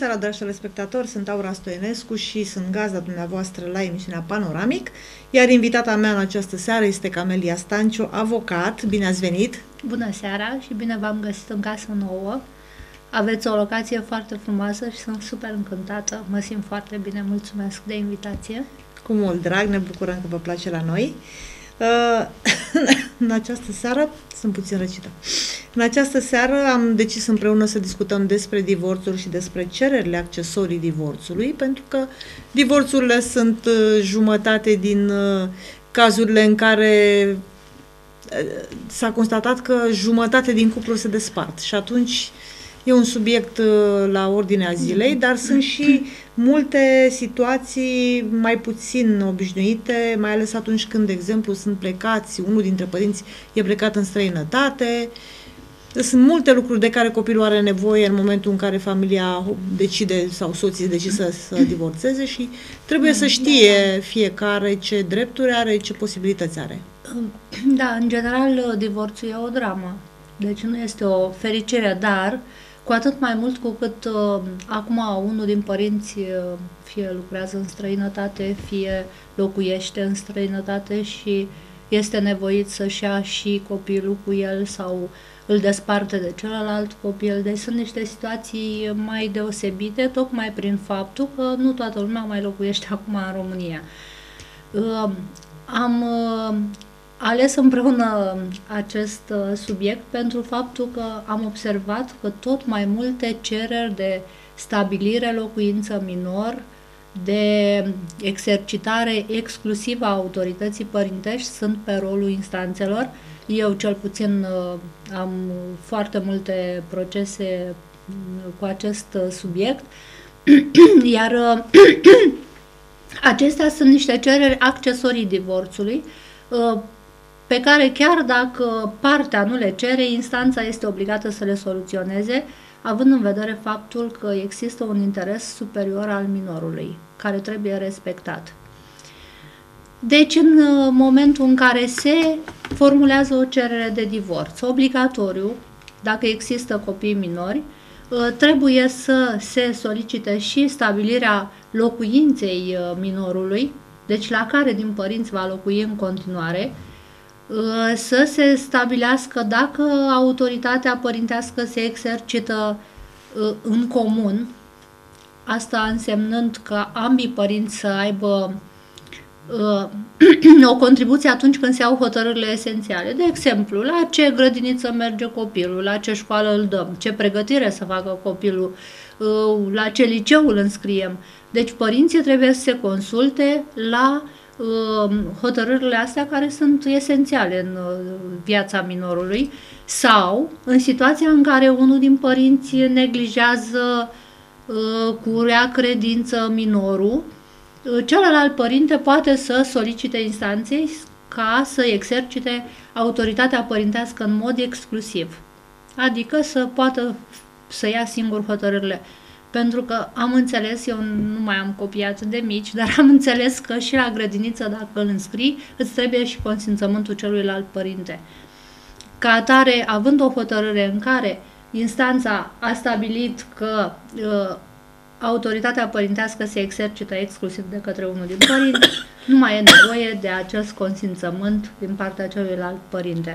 seara, dragi telespectatori, sunt Aura Stoienescu și sunt gazda dumneavoastră la emisiunea Panoramic, iar invitata mea în această seară este Camelia Stanciu, avocat. Bine ați venit! Bună seara și bine v-am găsit în casă nouă. Aveți o locație foarte frumoasă și sunt super încântată, mă simt foarte bine, mulțumesc de invitație. Cu mult drag, ne bucurăm că vă place la noi. În această seară, sunt puțin răcită, în această seară am decis împreună să discutăm despre divorțuri și despre cererile accesorii divorțului, pentru că divorțurile sunt jumătate din cazurile în care s-a constatat că jumătate din cupluri se despart și atunci e un subiect la ordinea zilei, dar sunt și multe situații mai puțin obișnuite, mai ales atunci când, de exemplu, sunt plecați, unul dintre părinți e plecat în străinătate. Sunt multe lucruri de care copilul are nevoie în momentul în care familia decide sau soții decide să divorțeze și trebuie să știe fiecare ce drepturi are, ce posibilități are. Da, în general, divorțul e o dramă. Deci nu este o fericire, dar cu atât mai mult cu cât acum unul din părinți fie lucrează în străinătate, fie locuiește în străinătate și este nevoit să-și ia și copilul cu el sau îl desparte de celălalt copil. Deci sunt niște situații mai deosebite, tocmai prin faptul că nu toată lumea mai locuiește acum în România. Am ales împreună acest subiect pentru faptul că am observat că tot mai multe cereri de stabilire locuință minor, de exercitare exclusivă a autorității părintești sunt pe rolul instanțelor. Eu cel puțin am foarte multe procese cu acest subiect, iar acestea sunt niște cereri accesorii divorțului, pe care chiar dacă partea nu le cere, instanța este obligată să le soluționeze, având în vedere faptul că există un interes superior al minorului, care trebuie respectat. Deci, în momentul în care se formulează o cerere de divorț obligatoriu, dacă există copii minori, trebuie să se solicite și stabilirea locuinței minorului, deci la care din părinți va locui în continuare, să se stabilească dacă autoritatea părintească se exercită în comun, asta însemnând că ambii părinți să aibă o contribuție atunci când se iau hotărârile esențiale. De exemplu, la ce grădiniță merge copilul, la ce școală îl dăm, ce pregătire să facă copilul, la ce liceu îl înscriem. Deci părinții trebuie să se consulte la hotărârile astea care sunt esențiale în viața minorului sau în situația în care unul din părinți neglijează cu rea credință minorul, celălalt părinte poate să solicite instanței ca să exercite autoritatea părintească în mod exclusiv, adică să poată să ia singur hotărârile. Pentru că am înțeles, eu nu mai am copii atât de mici, dar am înțeles că și la grădiniță, dacă îl înscrii, îți trebuie și consimțământul celuilalt părinte. Ca atare, având o hotărâre în care instanța a stabilit că autoritatea părintească se exercită exclusiv de către unul din părinți, nu mai e nevoie de acest consimțământ din partea celuilalt părinte.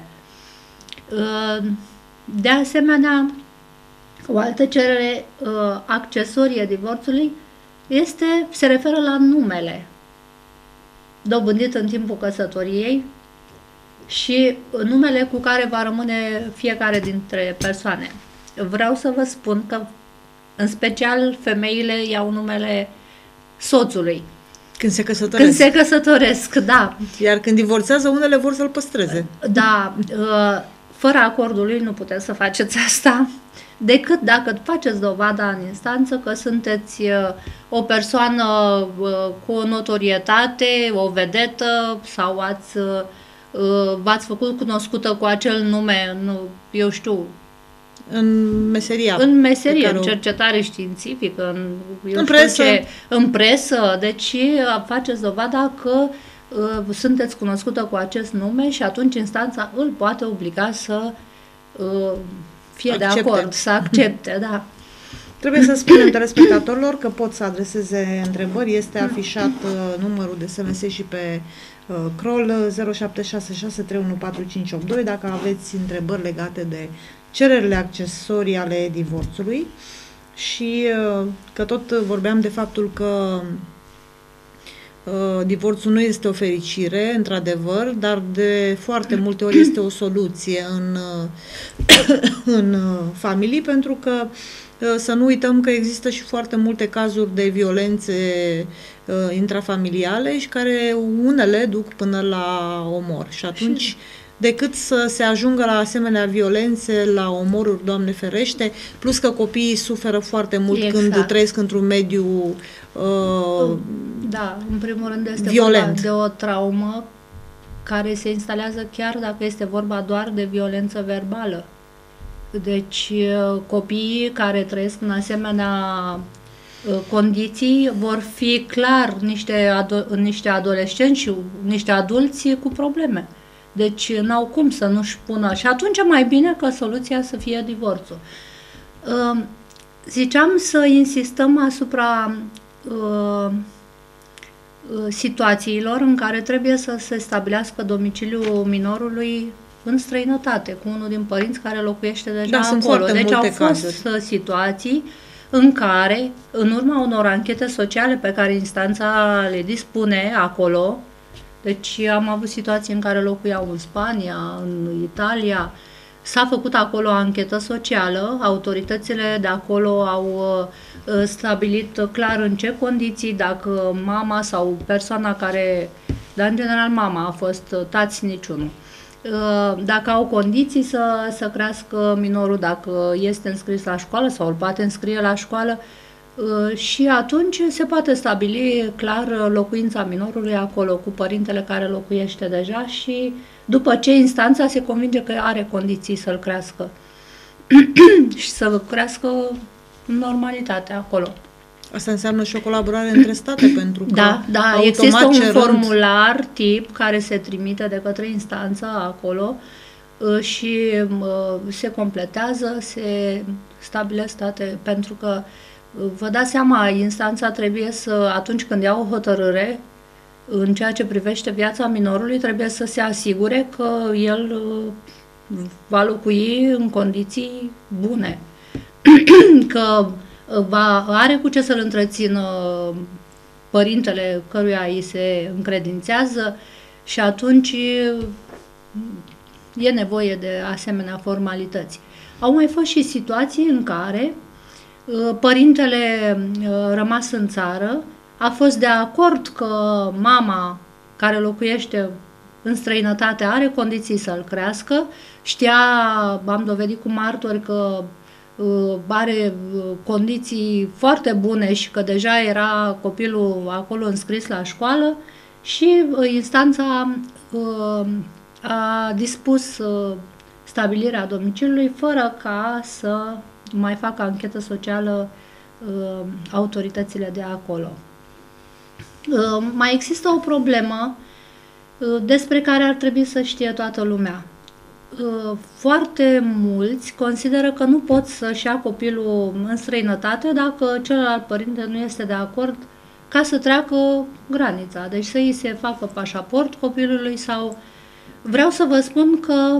De asemenea, o altă cerere accesorie divorțului se referă la numele dobândit în timpul căsătoriei și numele cu care va rămâne fiecare dintre persoane. Vreau să vă spun că, în special, femeile iau numele soțului. Când se căsătoresc. Când se căsătoresc, da. Iar când divorțează, unele vor să-l păstreze. Da, fără acordul lui nu puteți să faceți asta, decât dacă faceți dovada în instanță că sunteți o persoană cu o notorietate, o vedetă sau v-ați făcut cunoscută cu acel nume, eu știu, în meseria. În meserie, în cercetare științifică, în presă. Deci faceți dovada că sunteți cunoscută cu acest nume și atunci instanța îl poate obliga să fie de acord, să accepte, da. Trebuie să spunem telespectatorilor că pot să adreseze întrebări. Este afișat numărul de SMS și pe Crol 0766314582 dacă aveți întrebări legate de cererile accesorii ale divorțului. Și că tot vorbeam de faptul că divorțul nu este o fericire, într-adevăr, dar de foarte multe ori este o soluție în familii, pentru că să nu uităm că există și foarte multe cazuri de violențe intrafamiliale și care unele duc până la omor. Și atunci, decât să se ajungă la asemenea violențe, la omoruri, Doamne ferește, plus că copiii suferă foarte mult când trăiesc într-un mediu da, în primul rând este violent. Vorba de o traumă care se instalează chiar dacă este vorba doar de violență verbală. Deci copiii care trăiesc în asemenea condiții vor fi clar niște adolescenți și niște adulți cu probleme. Deci n-au cum să nu-și pună. Și atunci mai bine că soluția să fie divorțul. Ziceam să insistăm asupra situațiilor în care trebuie să se stabilească domiciliul minorului în străinătate, cu unul din părinți care locuiește deja acolo. Deci au fost situații în care, în urma unor anchete sociale pe care instanța le dispune acolo, deci am avut situații în care locuiau în Spania, în Italia, s-a făcut acolo o anchetă socială, autoritățile de acolo au stabilit clar în ce condiții, dacă mama sau persoana care, dar în general mama a fost, tați niciunul, dacă au condiții să crească minorul, dacă este înscris la școală sau îl poate înscrie la școală, și atunci se poate stabili clar locuința minorului acolo cu părintele care locuiește deja și după ce instanța se convinge că are condiții să-l crească și să crească în normalitate acolo. Asta înseamnă și o colaborare între state, pentru că da, există un formular tip care se trimite de către instanță acolo și se completează, se stabilesc date, pentru că vă dați seama, instanța trebuie să, atunci când ia o hotărâre în ceea ce privește viața minorului, trebuie să se asigure că el va locui în condiții bune, că are cu ce să-l întrețină părintele căruia îi se încredințează și atunci e nevoie de asemenea formalități. Au mai fost și situații în care părintele rămas în țară a fost de acord că mama care locuiește în străinătate are condiții să-l crească, știa, am dovedit cu martori că are condiții foarte bune și că deja era copilul acolo înscris la școală și instanța a dispus stabilirea domiciliului fără ca să mai facă anchetă socială autoritățile de acolo. Mai există o problemă despre care ar trebui să știe toată lumea. Foarte mulți consideră că nu pot să-și ia copilul în străinătate dacă celălalt părinte nu este de acord ca să treacă granița, deci să îi se facă pașaport copilului sau... Vreau să vă spun că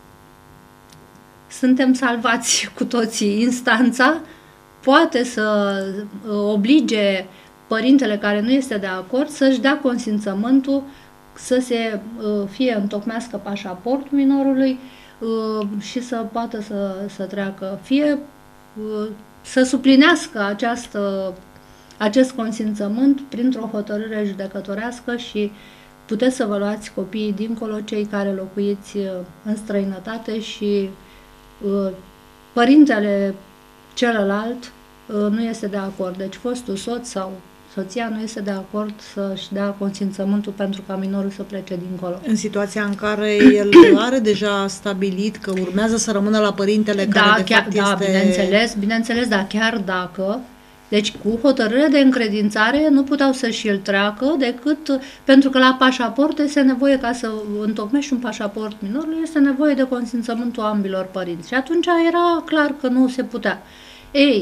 suntem salvați cu toții. Instanța poate să oblige părintele care nu este de acord să-și dea consimțământul să se fie întocmească pașaportul minorului și să poată să treacă, fie să suplinească acest consimțământ printr-o hotărâre judecătorească și puteți să vă luați copiii dincolo, cei care locuiți în străinătate și părintele celălalt nu este de acord. Deci fostul soț sau soția nu este de acord să-și dea consimțământul pentru ca minorul să plece dincolo. În situația în care el are deja stabilit că urmează să rămână la părintele care de fapt este... bineînțeles, dar chiar dacă... Deci cu hotărâre de încredințare nu puteau să-și îl treacă decât pentru că la pașaport este nevoie, ca să întocmești un pașaport minorului, este nevoie de consimțământul ambilor părinți. Și atunci era clar că nu se putea. Ei,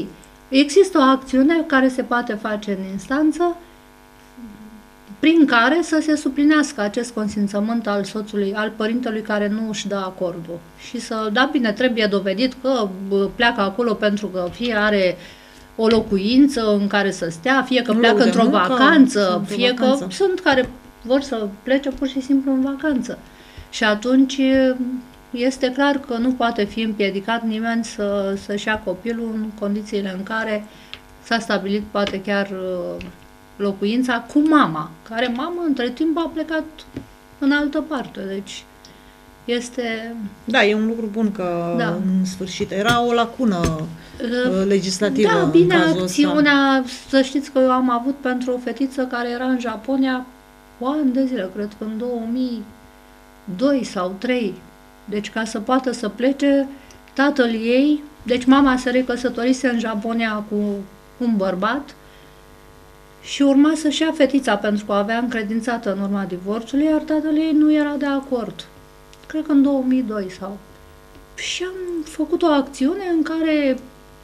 există o acțiune care se poate face în instanță prin care să se suplinească acest consimțământ al soțului, al părintelui care nu își dă acordul. Și să, da, bine, trebuie dovedit că pleacă acolo pentru că fie are o locuință în care să stea, fie că pleacă într-o vacanță, fie că sunt care vor să plece pur și simplu în vacanță. Și atunci este clar că nu poate fi împiedicat nimeni să-și ia copilul în condițiile în care s-a stabilit poate chiar locuința cu mama, care mama între timp a plecat în altă parte. Deci este... Da, e un lucru bun că în sfârșit era o lacună legislativă. Da, bine, în cazul acțiunea, să știți că eu am avut pentru o fetiță care era în Japonia ani de zile, cred că în 2002 sau 2003. Deci ca să poată să plece, tatăl ei, deci mama se recăsătorise în Japonia cu un bărbat și urma să-și ia fetița pentru că o avea încredințată în urma divorțului, iar tatăl ei nu era de acord. Cred că în 2002 sau... Și am făcut o acțiune în care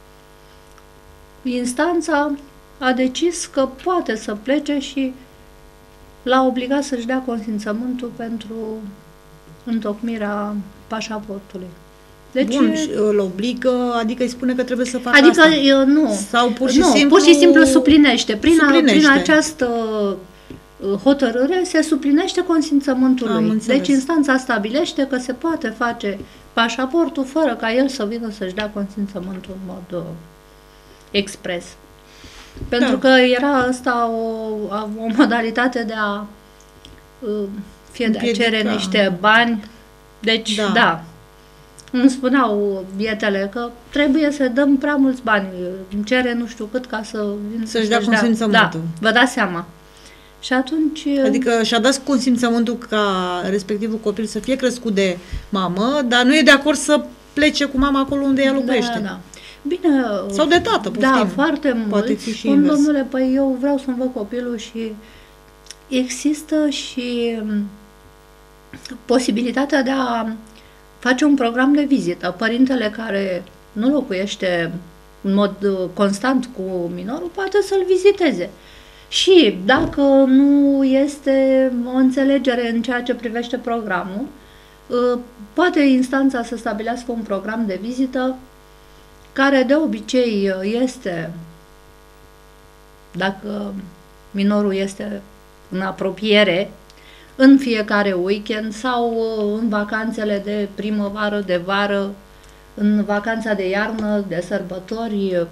instanța a decis că poate să plece și l-a obligat să-și dea consimțământul pentru întocmirea pașaportului. Deci, bun, îl obligă, adică îi spune că trebuie să facă adică asta. Nu. Sau pur și nu, simplu... pur și simplu suplinește. Prin această hotărâre se suplinește consimțământul lui. Deci instanța stabilește că se poate face pașaportul fără ca el să vină să-și dea consimțământul în mod expres. Pentru că era asta o modalitate de a fie de a cere niște bani. Deci, da. Îmi spuneau bietele că trebuie să dăm prea mulți bani. Îmi cere nu știu cât ca să-și dea consimțământul. Da, vă dați seama. Și atunci... Adică și-a dat consimțământul ca respectivul copil să fie crescut de mamă, dar nu e de acord să plece cu mama acolo unde ea locuiește. Da. Bine... Sau de tată, poftim. Da, foarte mulți spun, domnule, păi eu vreau să-mi văd copilul și există și posibilitatea de a face un program de vizită. Părintele care nu locuiește în mod constant cu minorul poate să-l viziteze. Și dacă nu este o înțelegere în ceea ce privește programul, poate instanța să stabilească un program de vizită care de obicei este, dacă minorul este în apropiere, în fiecare weekend sau în vacanțele de primăvară, de vară, în vacanța de iarnă, de sărbători.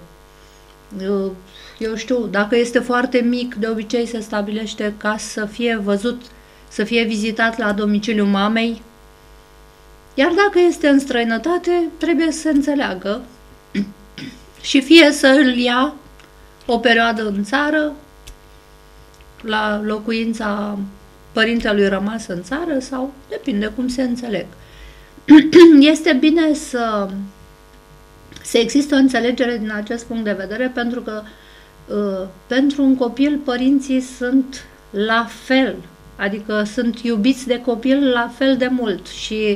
Eu știu, dacă este foarte mic, de obicei se stabilește ca să fie văzut, să fie vizitat la domiciliul mamei. Iar dacă este în străinătate, trebuie să se înțeleagă și fie să îl ia o perioadă în țară, la locuința părintelui rămas în țară sau depinde cum se înțeleg. Este bine să există o înțelegere din acest punct de vedere, pentru că pentru un copil părinții sunt la fel, adică sunt iubiți de copil la fel de mult și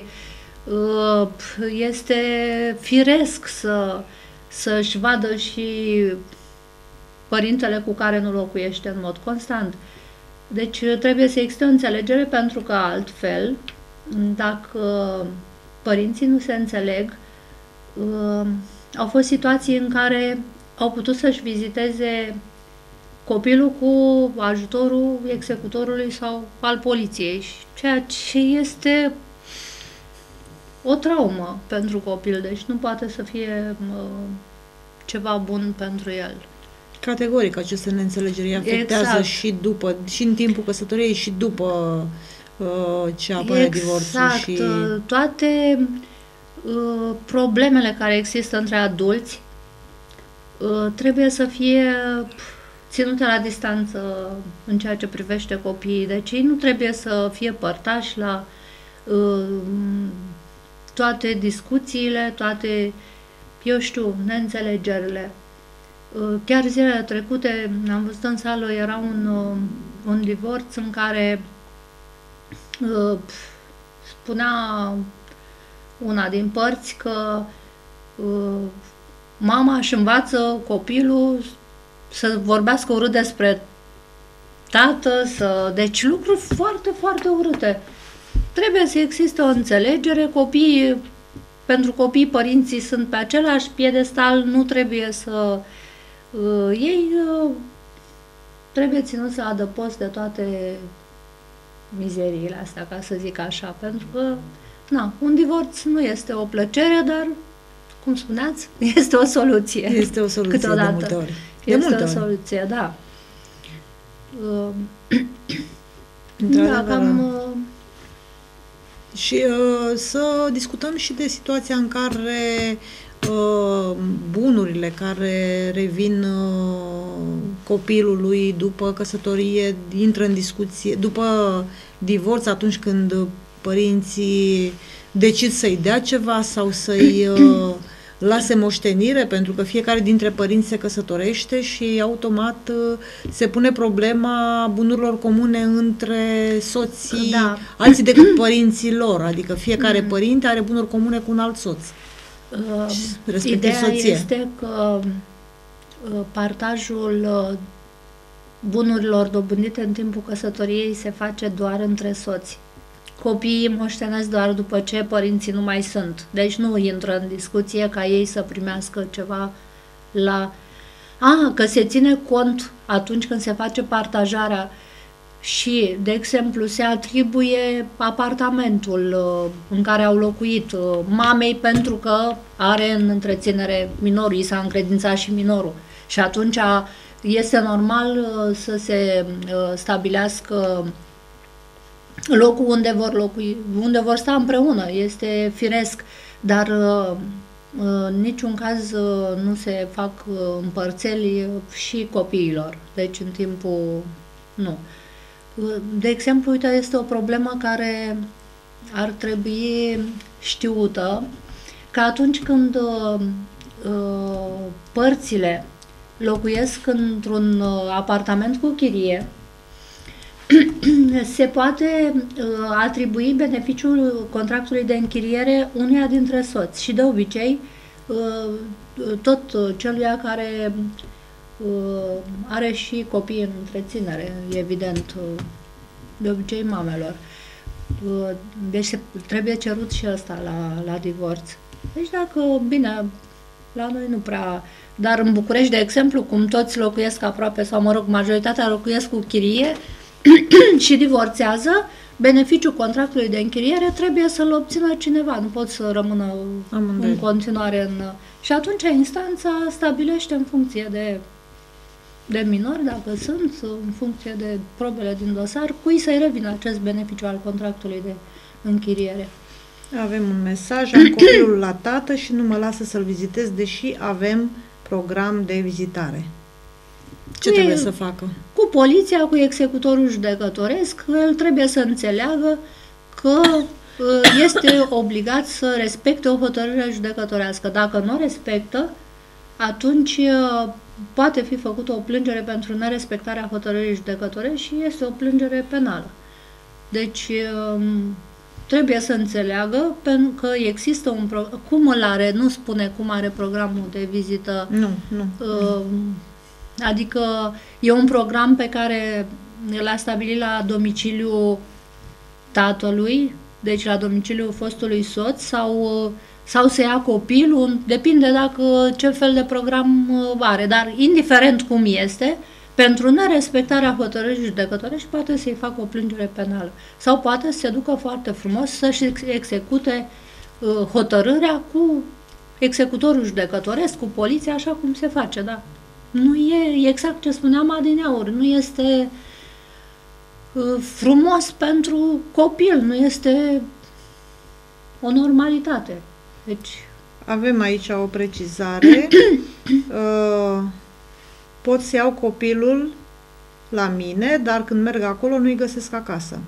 este firesc să-și vadă și părintele cu care nu locuiește în mod constant. Deci trebuie să existe o înțelegere, pentru că altfel, dacă părinții nu se înțeleg, au fost situații în care au putut să-și viziteze copilul cu ajutorul executorului sau al poliției, ceea ce este o traumă pentru copil, deci nu poate să fie ceva bun pentru el. Categoric, aceste neînțelegeri afectează și în timpul căsătoriei și după ce apare divorțul. Și toate problemele care există între adulți trebuie să fie ținute la distanță în ceea ce privește copiii. Deci ei nu trebuie să fie părtași la toate discuțiile, toate, eu știu, neînțelegerile. Chiar zilele trecute am văzut în sală, era un divorț în care spunea una din părți că mama își învață copilul să vorbească urât despre tată, deci lucruri foarte, foarte urâte. Trebuie să existe o înțelegere, pentru copii părinții sunt pe același piedestal, nu trebuie să... ei trebuie ținuți la adăpost de toate mizeriile astea, ca să zic așa, pentru că un divorț nu este o plăcere, dar, cum spuneați, este o soluție. Este o soluție câteodată. De multe ori. Este o soluție, da. Și să discutăm și de situația în care bunurile care revin copilului după căsătorie intră în discuție, după divorț, atunci când părinții decid să-i dea ceva sau să-i lase moștenire, pentru că fiecare dintre părinți se căsătorește și automat se pune problema bunurilor comune între soții, alții decât părinții lor, adică fiecare părinte are bunuri comune cu un alt soț. Ideea este că partajul bunurilor dobândite în timpul căsătoriei se face doar între soți. Copiii moștenesc doar după ce părinții nu mai sunt. Deci nu intră în discuție ca ei să primească ceva că se ține cont atunci când se face partajarea și, de exemplu, se atribuie apartamentul în care au locuit mamei pentru că are în întreținere minorul, i s-a încredințat și minorul. Și atunci este normal să se stabilească locul unde vor locui, unde vor sta împreună, este firesc, dar în niciun caz nu se fac împărțeli și copiilor, deci în timpul nu. De exemplu, uite, este o problemă care ar trebui știută, că atunci când părțile locuiesc într-un apartament cu chirie, se poate atribui beneficiul contractului de închiriere unuia dintre soți și de obicei tot celuia care are și copii în întreținere, evident, de obicei mamelor. Deci trebuie cerut și ăsta la divorț. Deci dacă, bine, la noi nu prea... Dar în București, de exemplu, cum toți locuiesc aproape, sau mă rog, majoritatea locuiesc cu chirie și divorțează, beneficiul contractului de închiriere trebuie să-l obțină cineva, nu pot să rămână în continuare în... Și atunci instanța stabilește în funcție de minori, dacă sunt, în funcție de probele din dosar, cui să-i revină acest beneficiu al contractului de închiriere. Avem un mesaj, am copilul la tată și nu mă lasă să-l vizitez, deși avem program de vizitare. Ce trebuie să facă? Cu poliția, cu executorul judecătoresc, el trebuie să înțeleagă că este obligat să respecte o hotărâre judecătorească. Dacă nu o respectă, atunci poate fi făcută o plângere pentru nerespectarea hotărârii judecătorești și este o plângere penală. Deci trebuie să înțeleagă că există un program. Cum îl are? Nu spune cum are programul de vizită. Nu. Adică e un program pe care l-a stabilit la domiciliul tatălui, deci la domiciliul fostului soț, sau se ia copilul, depinde dacă ce fel de program are, dar indiferent cum este, pentru nerespectarea hotărârii judecătorești poate să-i facă o plângere penală sau poate să se ducă foarte frumos să-și execute hotărârea cu executorul judecătoresc, cu poliția, așa cum se face, da. Nu e exact ce spuneam adineauri, nu este frumos pentru copil, nu este o normalitate. Deci... Avem aici o precizare. Pot să iau copilul la mine, dar când merg acolo nu-i găsesc acasă.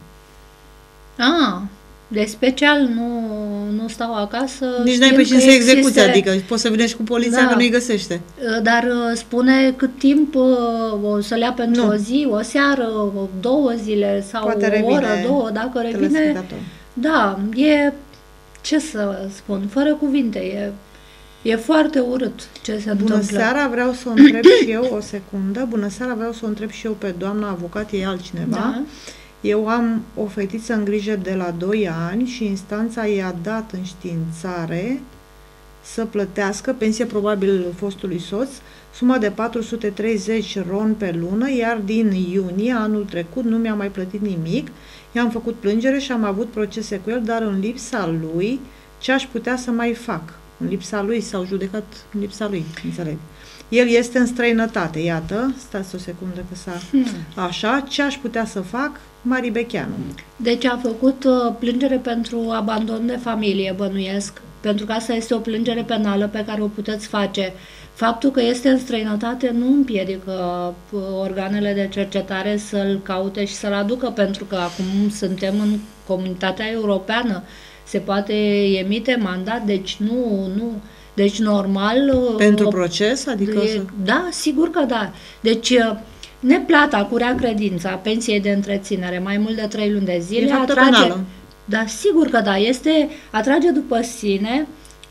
De special nu stau acasă. Nici n-ai pe cine să execuți, adică poți să venești cu poliția că nu-i găsește. Dar spune cât timp o să le ia pentru o zi, o seară, 2 zile sau poate o oră, 2, dacă revine. Da, e, ce să spun, fără cuvinte, E foarte urât ce se întâmplă. Bună seara, vreau să o întreb și eu, o secundă. Bună seara, vreau să o întreb și eu pe doamna avocat, e altcineva. Da. Eu am o fetiță în grijă de la 2 ani și instanța i-a dat înștiințare să plătească, pensie probabil fostului soț, suma de 430 RON pe lună, iar din iunie anul trecut nu mi-a mai plătit nimic. I-am făcut plângere și am avut procese cu el, dar în lipsa lui, ce aș putea să mai fac? În lipsa lui, s-au judecat în lipsa lui, înțeleg. El este în străinătate, iată, stați o secundă că s-a... Așa, ce aș putea să fac? Mari Becheanu. Deci a făcut plângere pentru abandon de familie, bănuiesc, pentru că asta este o plângere penală pe care o puteți face. Faptul că este în străinătate nu împiedică organele de cercetare să-l caute și să-l aducă, pentru că acum suntem în comunitatea europeană, se poate emite mandat, deci nu, deci normal... Pentru proces? Adică Da, sigur că da. Deci neplata cu rea credința pensiei de întreținere mai mult de 3 luni de zile atrage... Da, sigur că da, atrage după sine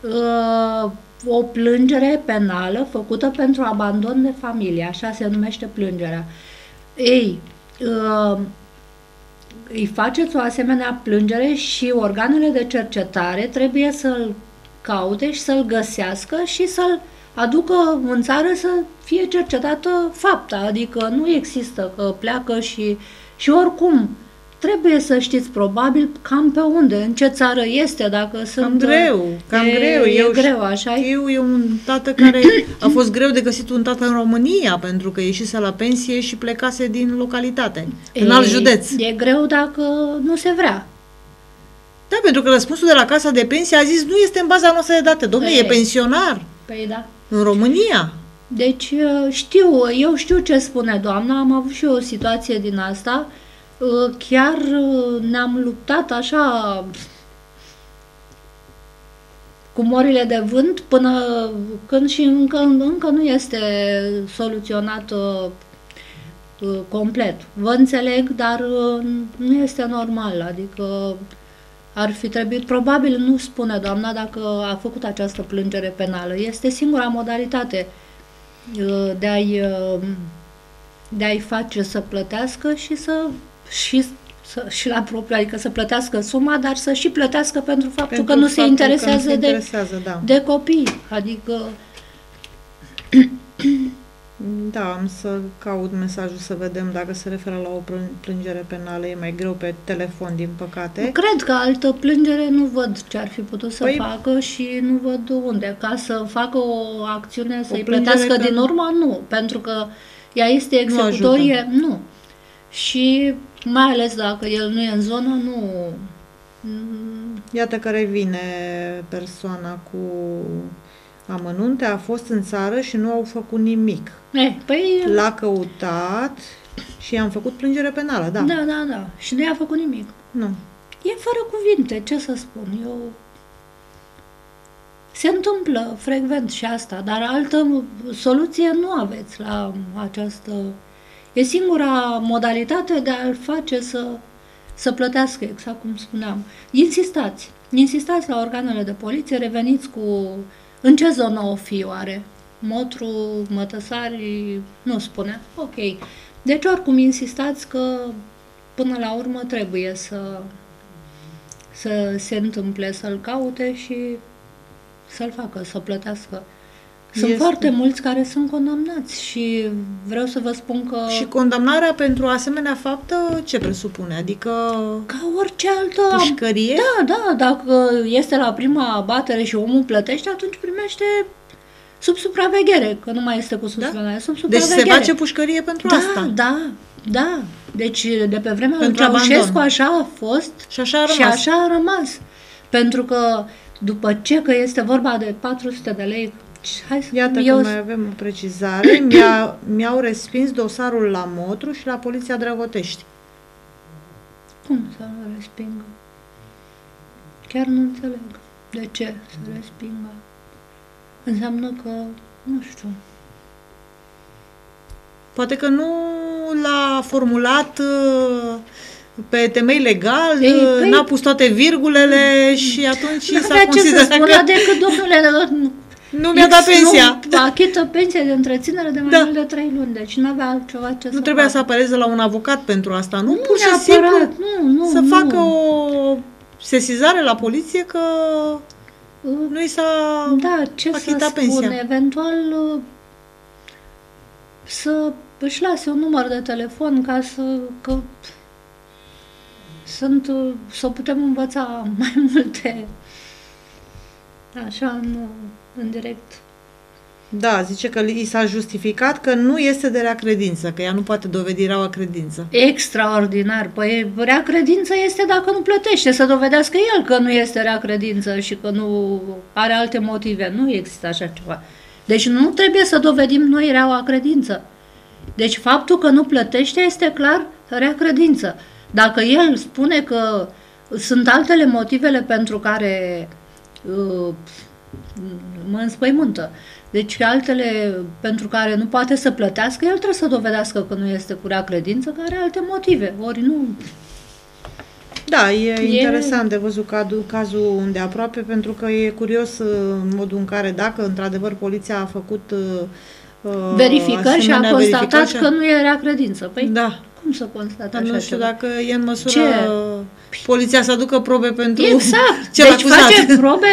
o plângere penală făcută pentru abandon de familie, așa se numește plângerea. Ei, îi faceți o asemenea plângere și organele de cercetare trebuie să-l caute și să-l găsească și să-l aducă în țară să fie cercetată fapta, adică nu există că pleacă și oricum trebuie să știți probabil cam pe unde, în ce țară este, dacă sunt... Cam greu. E greu, așa știu, e un tată care a fost greu de găsit un tată în România, pentru că ieșise la pensie și plecase din localitate, în alt județ. E greu dacă nu se vrea. Da, pentru că răspunsul de la Casa de Pensie a zis, nu este în baza noastră de date. Dom'le, e pensionar. Păi da. În România. Deci eu știu ce spune doamna, am avut și eu o situație din asta. Chiar ne-am luptat așa cu morile de vânt până când și încă nu este soluționat complet. Vă înțeleg, dar nu este normal, adică ar fi trebuit, probabil nu spune doamna dacă a făcut această plângere penală. Este singura modalitate de a-i face să plătească și la propriu, adică să plătească suma, dar să și plătească pentru faptul că nu se interesează de copii. Adică... Da, am să caut mesajul să vedem dacă se referă la o plângere penală. E mai greu pe telefon, din păcate. Cred că altă plângere nu văd ce ar fi putut să facă și nu văd unde. Ca să facă o acțiune, să-i plătească din urmă, nu. Pentru că ea este executorie, nu. Și mai ales dacă el nu e în zonă, nu... Iată că revine persoana cu amănunte, a fost în țară și nu au făcut nimic. L-a căutat și i-am făcut plângere penală, da. Da. Și nu i-a făcut nimic. Nu. E fără cuvinte, ce să spun. Se întâmplă frecvent și asta, dar altă soluție nu aveți la această... E singura modalitate de a-l face să plătească, exact cum spuneam. Insistați la organele de poliție, reveniți cu... În ce zonă o fi oare? Motru, Mătăsari, nu spune. Ok. Deci oricum insistați că până la urmă trebuie să se întâmple, să-l caute și să-l facă, să plătească. Sunt foarte mulți care sunt condamnați și vreau să vă spun că... Și condamnarea pentru asemenea faptă ce presupune? Adică... Ca orice altă... Pușcărie? Da, dacă este la prima abatere și omul plătește, atunci primește sub supraveghere, că nu mai este cu supraveghere, sub supraveghere. Deci se face pușcărie pentru asta? Da. Deci de pe vremea lui Ceaușescu așa a fost și așa a rămas. Pentru că după ce că este vorba de 400 de lei... Iată că mai avem o precizare. Mi-au respins dosarul la Motru și la Poliția Drăgotești. Cum să nu respingă? Chiar nu înțeleg. De ce să respingă? Înseamnă că, nu știu... Poate că nu l-a formulat pe temei legal, n-a pus toate virgulele și atunci s-a considerat că... decât, domnule, Nu mi-a dat pensia. Nu achită pensia de întreținere de mai mult de 3 luni, deci nu avea altceva ce Nu trebuia să apeleze la un avocat pentru asta, nu? Pur și neapărat, simplu să facă o sesizare la poliție că nu i s-a achitat pensia. Eventual să își lase un număr de telefon ca să putem învăța mai multe așa în direct. Da, zice că i s-a justificat că nu este de rea credință, că ea nu poate dovedi reaua credință. Extraordinar! Păi rea credință este dacă nu plătește, să dovedească el că nu este rea credință și că nu are alte motive. Nu există așa ceva. Deci nu trebuie să dovedim noi reaua credință. Deci faptul că nu plătește este clar rea credință. Dacă el spune că sunt altele motivele pentru care mă înspăimântă, deci altele pentru care nu poate să plătească, el trebuie să dovedească că nu este cu rea credință, că are alte motive, ori nu. Da, e interesant de văzut cazul îndeaproape, pentru că e curios modul în care, dacă într-adevăr poliția a făcut verificări și a constatat că nu e rea credință. Păi da. Cum să constate așa Nu știu ceva? dacă e în măsură poliția să aducă probe pentru exact. cel deci acuzat. Face probe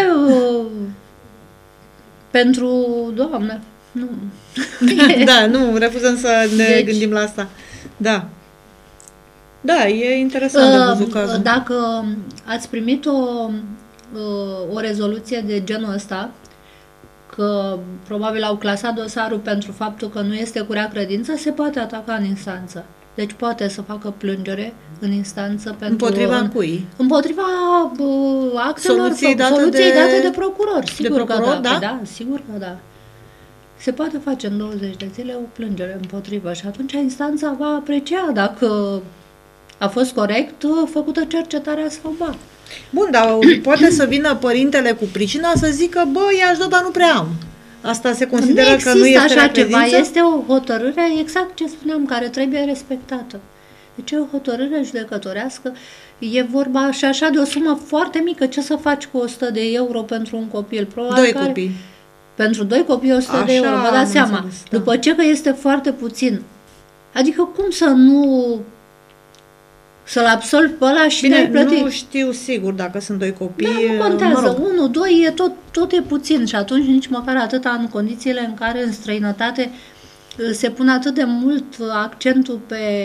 pentru Doamne. Nu. Da, nu, refuzăm să ne gândim la asta. Da. Da, e interesant de văzut cazul. Dacă ați primit o rezoluție de genul ăsta, că probabil au clasat dosarul pentru faptul că nu este cu rea credință, se poate ataca în instanță. Deci poate să facă plângere în instanță pentru... Împotriva cui? Împotriva actelor, soluției date de procuror. Sigur de procuror, că da. Da, sigur că da. Se poate face în 20 de zile o plângere împotriva și atunci instanța va aprecia dacă a fost corect făcută cercetarea sau ba. Bun, dar poate să vină părintele cu pricina să zică, bă, i-aș da, dar nu prea am. Asta se consideră că nu este așa credință? Ceva. Este o hotărâre, exact ce spuneam, care trebuie respectată. Deci e o hotărâre judecătorească. E vorba și așa de o sumă foarte mică. Ce să faci cu 100 de euro pentru un copil? Doi copii. Pentru 2 copii 100 de euro, vă dați seama. Înțeles, da. După ce că este foarte puțin. Adică cum să nu... Să-l absolvi pe ăla și bine, de plătit. Nu știu sigur dacă sunt 2 copii. Da, nu contează. 1, 2, tot e puțin și atunci nici măcar atâta în condițiile în care în străinătate se pune atât de mult accentul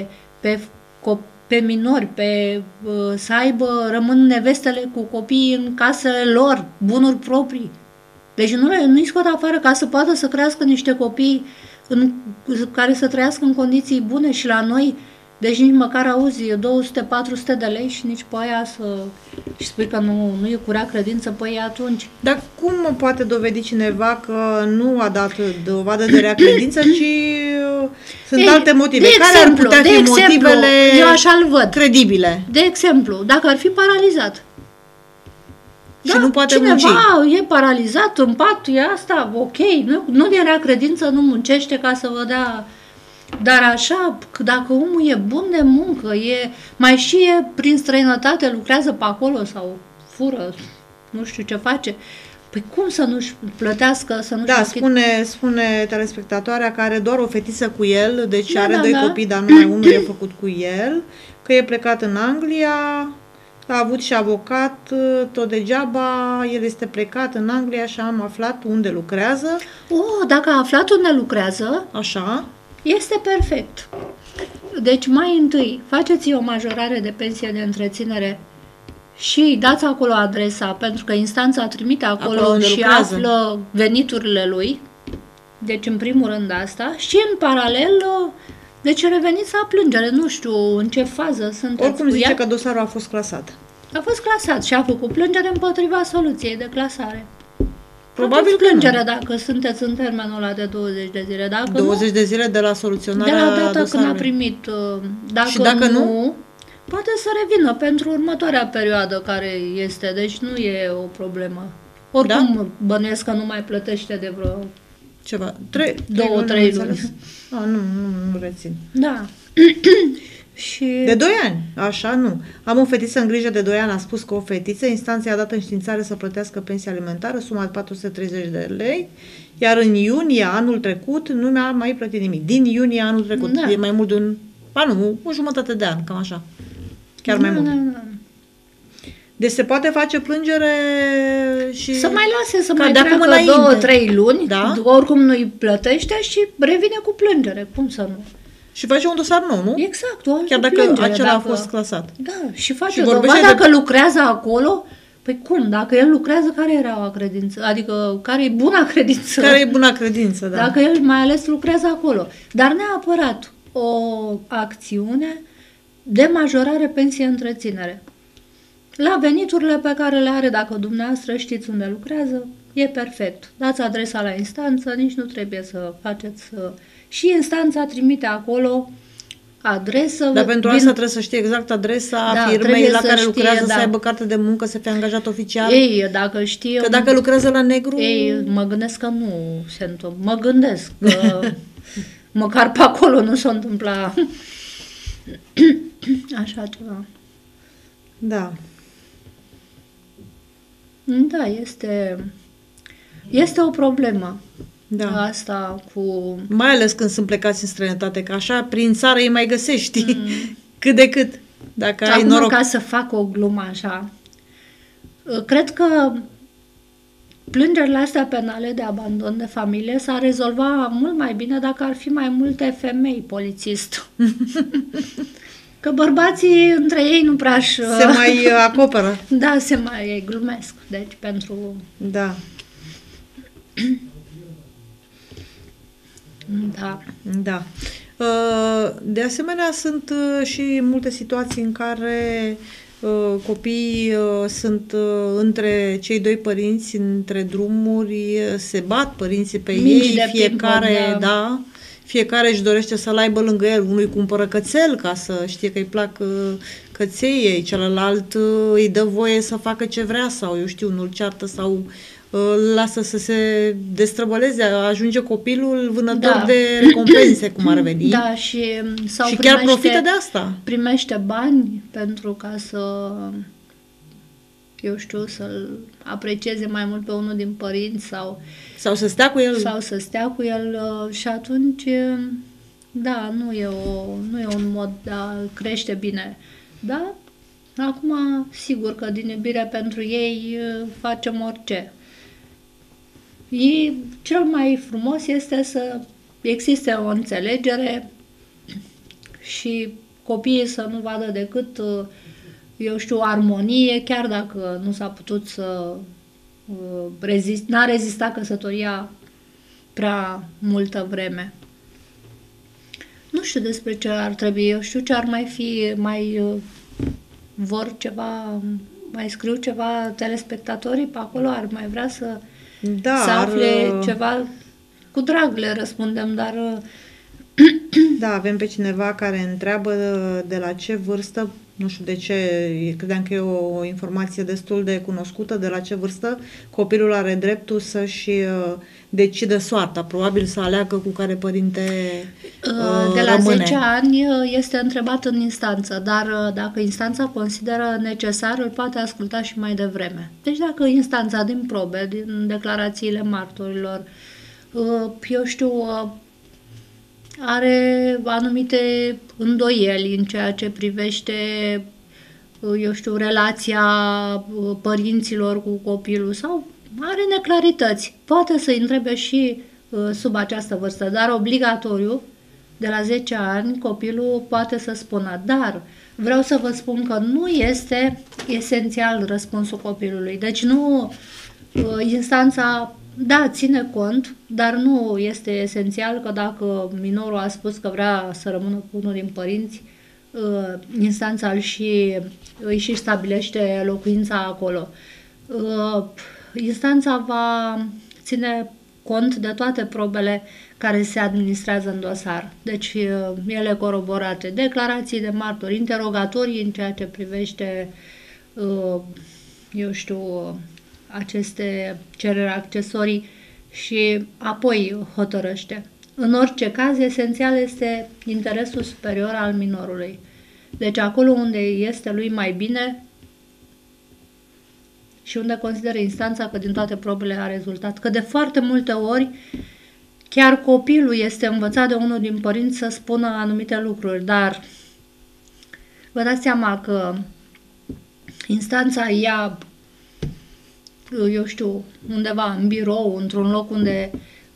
pe minori, să rămân nevestele cu copiii în casele lor, bunuri proprii. Deci nu-i scot afară ca să poată să crească niște copii care să trăiască în condiții bune și la noi. Deci nici măcar auzi 200-400 de lei și nici pe aia și spui că nu e cu rea credință, păi atunci. Dar cum poate dovedi cineva că nu a dat dovadă de rea credință, ci sunt alte motive? Care ar putea fi motivele eu așa-l văd. Credibile? De exemplu, dacă ar fi paralizat. Și nu poate munci. Cineva e paralizat în pat, e asta, ok, nu de rea credință, nu muncește ca să vă dea... Dar așa, dacă omul e bun de muncă, mai și e prin străinătate, lucrează pe acolo sau fură, nu știu ce face, păi cum să nu-și plătească, să nu-și... Da, spune telespectatoarea că are doar o fetiță cu el, deci are 2 copii, dar numai unul e făcut cu el, că e plecat în Anglia, a avut și avocat, tot degeaba, el este plecat în Anglia și am aflat unde lucrează. Dacă a aflat unde lucrează... Așa... Este perfect. Deci mai întâi faceți o majorare de pensie de întreținere și dați acolo adresa, pentru că instanța trimite acolo și află veniturile lui. Deci în primul rând asta. Și în paralel, deci reveniți la plângere. Nu știu în ce fază sunteți. Oricum zice că dosarul a fost clasat. A fost clasat și a făcut plângere împotriva soluției de clasare. Probabil plângere dacă sunteți în termenul ăla de 20 de zile. Dacă 20 de zile de la soluționarea de la data dosarului. când a primit. Și dacă nu, poate să revină pentru următoarea perioadă care este. Deci nu e o problemă. Oricum bănuiesc că nu mai plătește de vreo ceva. 2-3 luni. Nu rețin. Da. Și De 2 ani, așa nu. Am o fetiță în grijă de 2 ani, a spus că o fetiță, instanța i-a dat înștiințare să plătească pensia alimentară, suma de 430 de lei, iar în iunie anul trecut nu mi-a mai plătit nimic. Din iunie anul trecut, Da. e mai mult de o jumătate de an, cam așa. Chiar mai mult. Da. Deci se poate face plângere și... Să mai lase să Ca mai de acum treacă înainte. 2-3 luni, Da. oricum nu-i plătește și revine cu plângere. Cum să nu? Și face un dosar nou, nu? Exact, o altă Chiar dacă plângere, acela a fost clasat. Da, și face Și o dovadă vorbește de- dacă lucrează acolo. Păi cum? Dacă el lucrează, care era credință? Adică, care e buna credință? Care e buna credință, da. Dacă el mai ales lucrează acolo. Dar neapărat o acțiune de majorare pensie întreținere. La veniturile pe care le are, dacă dumneavoastră știți unde lucrează, e perfect. Dați adresa la instanță, nici nu trebuie să faceți... Și instanța trimite acolo adresă... Dar pentru asta trebuie să știe exact adresa Da, firmei trebuie la să care știe, lucrează, da. să aibă carte de muncă, să fie angajat oficial. Ei, dacă știe... Că dacă lucrează la negru... Ei, mă gândesc că nu se întâmplă. Mă gândesc că măcar pe acolo nu s-a întâmplat așa ceva. Da. Da, este o problemă. Da. Asta cu... Mai ales când sunt plecați în străinătate, că așa prin țară îi mai găsești cât de cât. Dacă ai Acum, noroc. ca să fac o glumă așa, cred că plângerile astea penale de abandon de familie s-ar rezolva mult mai bine dacă ar fi mai multe femei polițist. Că bărbații între ei nu prea Se mai acoperă. Da, se mai glumesc. Deci pentru... Da. Da. Da. De asemenea, sunt și multe situații în care copiii sunt între cei doi părinți, între drumuri, se bat părinții pe Mingi ei, de fiecare, ping-pong, da, fiecare își dorește să-l aibă lângă el, unul cumpără cățel ca să știe că îi plac căței, celălalt îi dă voie să facă ce vrea sau, eu știu, nu-l ceartă sau îl lasă să se destrăbăleze, ajunge copilul vânător Da. de recompense, cum ar veni. Da, și sau Și chiar profită de asta. Primește bani pentru ca să, eu știu, să-l aprecieze mai mult pe unul din părinți Sau să stea cu el. sau să stea cu el și atunci, da, nu e un mod de a crește bine. Da, acum, sigur că din iubire pentru ei facem orice. Cel mai frumos este să existe o înțelegere și copiii să nu vadă decât, eu știu, armonie, chiar dacă nu s-a putut să n-a rezistat căsătoria prea multă vreme. Nu știu despre ce ar trebui, eu știu ce ar mai fi, vor ceva, mai scriu ceva telespectatorii pe acolo, ar mai vrea să afle ceva. Cu drag le răspundem, dar... Da, avem pe cineva care întreabă de la ce vârstă, nu știu de ce, credeam că e o informație destul de cunoscută, de la ce vârstă copilul are dreptul să-și decidă soarta, probabil să aleagă cu care părinte de la rămâne. 10 ani este întrebat în instanță, dar dacă instanța consideră necesar, îl poate asculta și mai devreme. Deci dacă instanța din probe, din declarațiile martorilor, eu știu, are anumite îndoieli în ceea ce privește, eu știu, relația părinților cu copilul sau are neclarități. Poate să-i întrebe și sub această vârstă, dar obligatoriu, de la 10 ani, copilul poate să spună. Dar vreau să vă spun că nu este esențial răspunsul copilului. Deci nu, instanța, da, ține cont, dar nu este esențial că dacă minorul a spus că vrea să rămână cu unul din părinți, instanța îi și stabilește locuința acolo. Instanța va ține cont de toate probele care se administrează în dosar. Deci ele coroborate, declarații de martori, interogatorii în ceea ce privește, eu știu, aceste cereri accesorii și apoi hotărăște. În orice caz, esențial este interesul superior al minorului. Deci acolo unde este lui mai bine și unde consideră instanța că din toate probele a rezultat. Că de foarte multe ori chiar copilul este învățat de unul din părinți să spună anumite lucruri, dar vă dați seama că instanța ia, eu știu, undeva în birou, într-un loc unde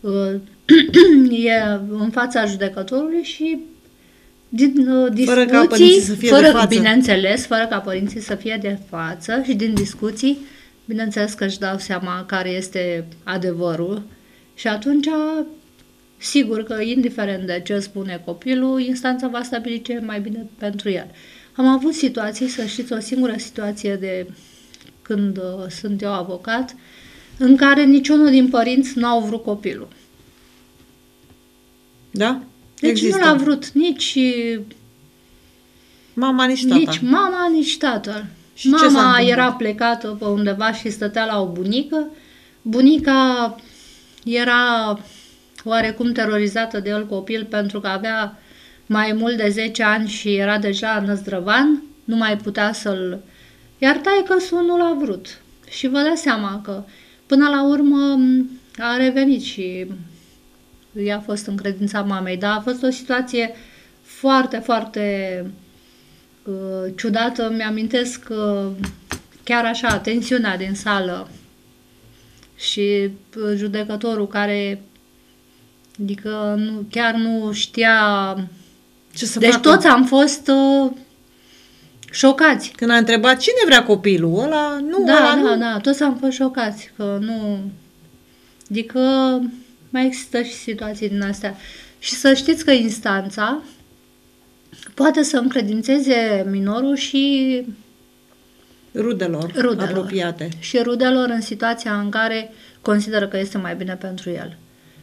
e în fața judecătorului și din discuții, fără ca părinții să fie de față. Bineînțeles, fără ca părinții să fie de față și din discuții, bineînțeles că își dau seama care este adevărul și atunci, sigur că indiferent de ce spune copilul, instanța va stabili ce e mai bine pentru el. Am avut situații, să știți, o singură situație de când sunt eu avocat, în care niciunul din părinți nu au vrut copilul. Da? Deci Există. nu l-a vrut nici mama, nici tata. Nici mama, nici tatăl. Și ce s-a Mama întâmplat? era plecată pe undeva și stătea la o bunică. Bunica era oarecum terorizată de el copil pentru că avea mai mult de 10 ani și era deja năzdrăvan, nu mai putea să-l... Iar taică-sul nu l-a vrut. Și vă dați seama că până la urmă a revenit și i-a fost încredințat mamei, dar a fost o situație foarte, foarte ciudată. Mi-amintesc chiar așa, tensiunea din sală și judecătorul care, adică chiar nu știa Ce să deci facă? toți am fost șocați. Când a întrebat cine vrea copilul ăla, nu, ăla nu. Da, toți am fost șocați că nu... Adică mai există și situații din astea. Și să știți că instanța poate să încredințeze minorul și rudelor apropiate. Și rudelor în situația în care consideră că este mai bine pentru el.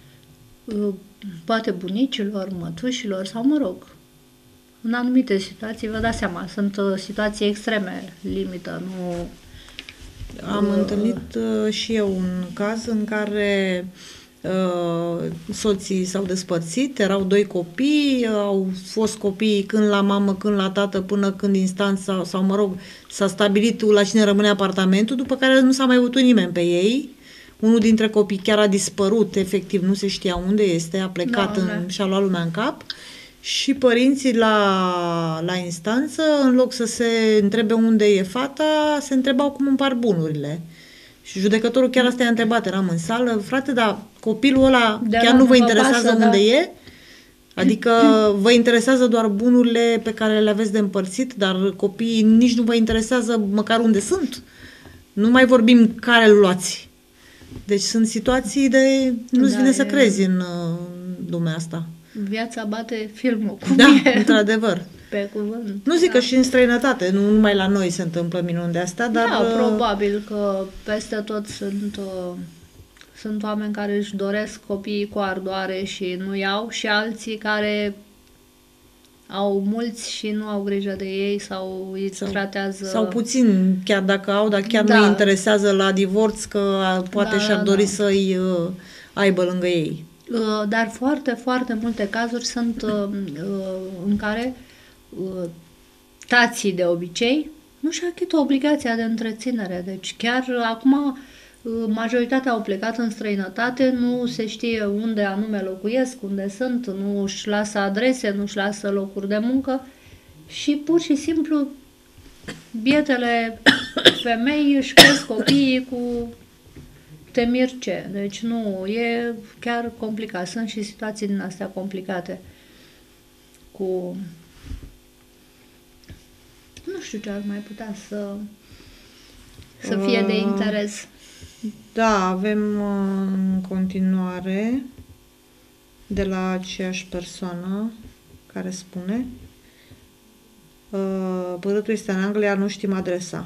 Poate bunicilor, mătușilor sau, mă rog, în anumite situații, vă dați seama, sunt situații extreme, limită, nu... Am întâlnit și eu un caz în care soții s-au despărțit, erau 2 copii, au fost copii când la mamă, când la tată, până când instanța, sau mă rog, s-a stabilit la cine rămâne apartamentul, după care nu s-a mai bătut nimeni pe ei. Unul dintre copii chiar a dispărut, efectiv, nu se știa unde este, a plecat și-a luat lumea în cap. Și părinții la instanță, în loc să se întrebe unde e fata, se întrebau cum împar bunurile. Și judecătorul chiar asta i-a întrebat, eram în sală, frate, dar copilul ăla chiar nu vă interesează unde e? Adică vă interesează doar bunurile pe care le aveți de împărțit, dar copiii nici nu vă interesează măcar unde sunt? Nu mai vorbim care îl luați. Deci sunt situații de nu-ți vine să crezi în lumea asta. Viața bate filmul. Într-adevăr. Pe cuvânt. Nu zic că și în străinătate, nu numai la noi se întâmplă minuni de astea, dar... Da, probabil că peste tot sunt oameni care își doresc copiii cu ardoare și nu iau și alții care au mulți și nu au grijă de ei sau îi tratează... Sau puțin, chiar dacă au, dar chiar nu îi interesează la divorț, că poate și-ar dori să-i aibă lângă ei. Dar foarte, foarte multe cazuri sunt în care tații de obicei nu-și achită obligația de întreținere. Deci chiar acum majoritatea au plecat în străinătate, nu se știe unde anume locuiesc, unde sunt, nu își lasă adrese, nu își lasă locuri de muncă și pur și simplu bietele femei își cresc copiii cu temir ce. Deci nu, e chiar complicat. Sunt și situații din astea complicate cu... Nu știu ce ar mai putea să fie de interes. Da, avem în continuare de la aceeași persoană care spune părâtul este în Anglia, nu știm adresa.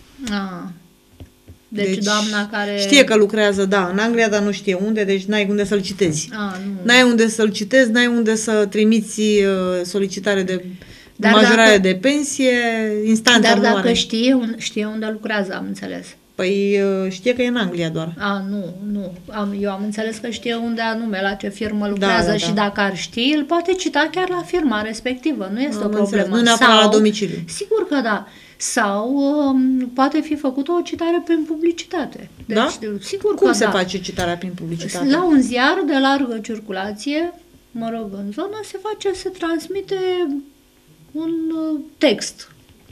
Deci doamna care... Știe că lucrează, în Anglia, dar nu știe unde, deci n-ai unde să-l citezi. N-ai unde să-l citezi, n-ai unde să trimiți solicitare de majorare de pensie, instanța dar nu dacă are. știe unde lucrează, am înțeles. Păi știe că e în Anglia doar. Nu. Eu am înțeles că știe unde anume, la ce firmă lucrează și dacă ar ști, îl poate cita chiar la firma respectivă. Nu este o problemă. Nu neapărat la domiciliu. Sigur că da. Sau poate fi făcută o citare prin publicitate. Deci, da? Sigur Cum că se da. face citarea prin publicitate? La un ziar de largă circulație, în zonă, se transmite un text.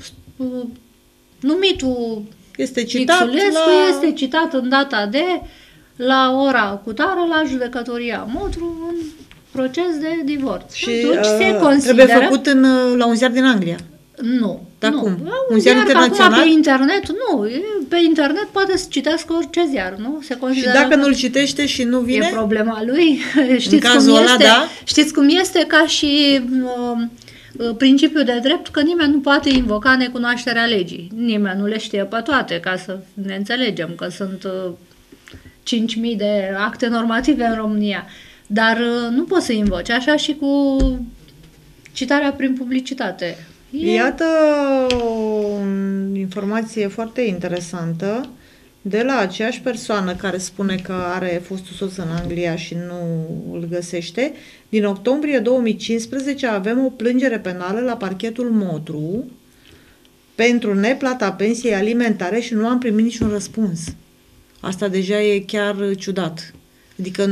Numitul este citat este citat în data de la ora cutare la judecătoria Motru în proces de divorț. Și se consideră... trebuie făcut la un ziar din Anglia? Nu. Dar nu. cum? Un ziar internațional? Acum pe internet, nu. Pe internet poate să citească orice ziar, nu? Se consideră și dacă nu-l citește și nu vine? E problema lui. Știți cum este ca și... principiul de drept că nimeni nu poate invoca necunoașterea legii. Nimeni nu le știe pe toate, ca să ne înțelegem că sunt 5.000 de acte normative în România. Dar nu poți să invoci, așa și cu citarea prin publicitate. Iată o informație foarte interesantă de la aceeași persoană care spune că are fostul soț în Anglia și nu îl găsește. Din octombrie 2015 avem o plângere penală la parchetul Motru pentru neplata pensiei alimentare și nu am primit niciun răspuns. Asta deja e chiar ciudat. Adică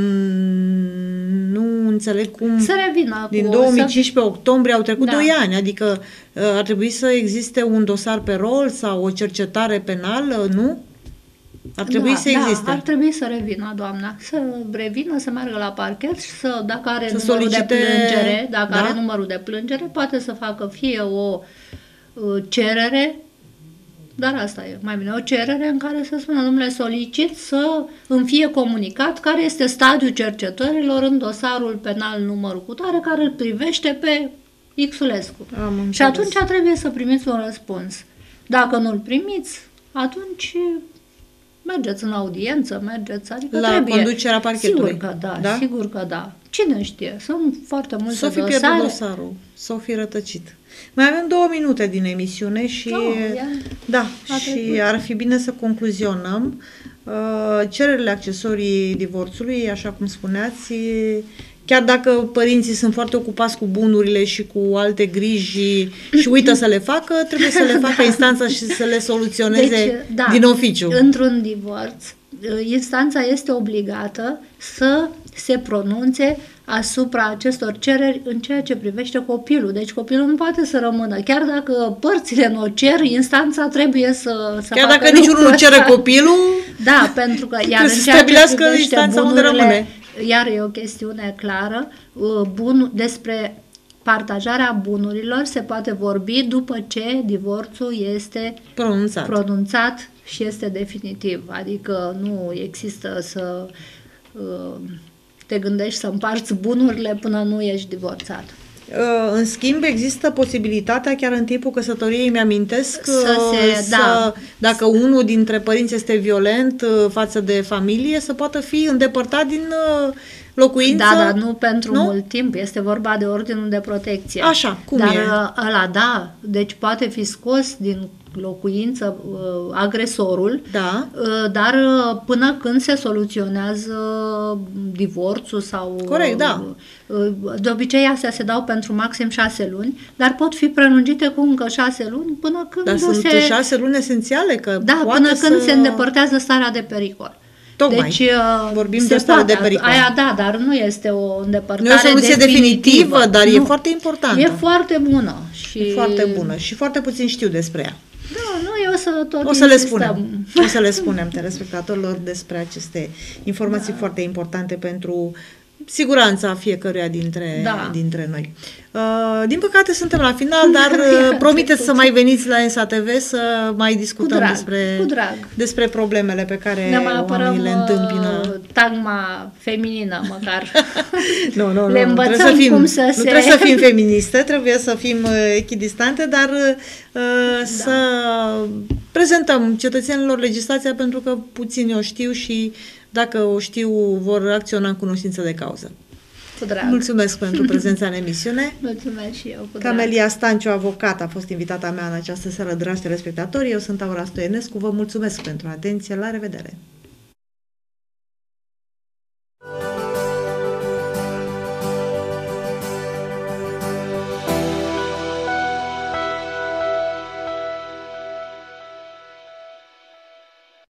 nu înțeleg cum... Să revină din 2015 octombrie au trecut 2 ani, adică ar trebui să existe un dosar pe rol sau o cercetare penală, nu? Ar trebui să existe. Da, ar trebui să revină, doamna. Să revină, să meargă la parchet și dacă are numărul de plângere, poate să facă fie o cerere, dar asta e mai bine, o cerere în care să spună, domnule, solicit să îmi fie comunicat care este stadiul cercetărilor în dosarul penal numărul cutare care îl privește pe Xulescu. Și atunci trebuie să primiți un răspuns. Dacă nu-l primiți, atunci mergeți în audiență, adică la trebuie. Conducerea parchetului. Sigur că da. Cine știe? Sunt foarte multe dosare. S-o fi pierdut dosarul, s-o fi rătăcit. Mai avem 2 minute din emisiune și și ar fi bine să concluzionăm. Cererile accesorii divorțului, așa cum spuneați, chiar dacă părinții sunt foarte ocupați cu bunurile și cu alte griji și uită să le facă, trebuie să le facă instanța și să le soluționeze din oficiu. Într-un divorț, instanța este obligată să se pronunțe asupra acestor cereri în ceea ce privește copilul. Deci copilul nu poate să rămână. Chiar dacă părțile nu o cer, instanța trebuie să chiar dacă niciunul nu cere copilul, da, pentru că iar în ceea ce privește bunurile, iar e o chestiune clară, despre partajarea bunurilor se poate vorbi după ce divorțul este pronunțat și este definitiv. Adică nu există să te gândești să împarți bunurile până nu ești divorțat. În schimb, există posibilitatea, chiar în timpul căsătoriei, mi-amintesc, dacă unul dintre părinți este violent față de familie, să poată fi îndepărtat din locuință. Da, dar nu pentru mult timp. Este vorba de ordinul de protecție. Așa, cum dar e? Ăla, deci poate fi scos din locuință agresorul, dar până când se soluționează divorțul sau... Corect, da. De obicei astea se dau pentru maxim 6 luni, dar pot fi prelungite cu încă 6 luni până când dar sunt 6 luni esențiale? Până când se îndepărtează starea de pericol. Tocmai. Deci, vorbim de stare de pericol. Dar nu este o îndepărtare nu e o soluție definitivă, dar e foarte importantă. E foarte bună. E foarte bună și foarte puțin știu despre ea. Da, noi o să le spunem. O să le spunem telespectatorilor despre aceste informații foarte importante pentru siguranța fiecăruia dintre noi. Din păcate suntem la final, dar promiteți să mai veniți la ENSA-TV să mai discutăm despre problemele pe care oamenii le întâmpină. Tagma feminină, măcar. Nu, le învățăm cum să nu trebuie să fim feministe, trebuie să fim echidistante, dar să prezentăm cetățenilor legislația pentru că puțini o știu și dacă o știu vor acționa în cunoștință de cauză. Cu drag. Mulțumesc pentru prezența în emisiune. Mulțumesc și eu, cu drag. Camelia Stanciu, avocat, a fost invitata mea în această seară, dragi telespectatori. Eu sunt Aura Stoienescu. Vă mulțumesc pentru atenție. La revedere!